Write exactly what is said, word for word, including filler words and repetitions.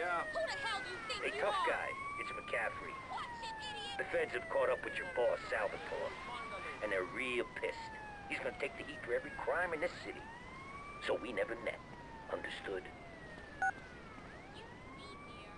Yeah. Who the hell do you think Hey, you tough are? guy. It's McCaffrey. Watch it, idiot! The feds have caught up with your boss, Salvatore. And they're real pissed. He's gonna take the heat for every crime in this city. So we never met. Understood?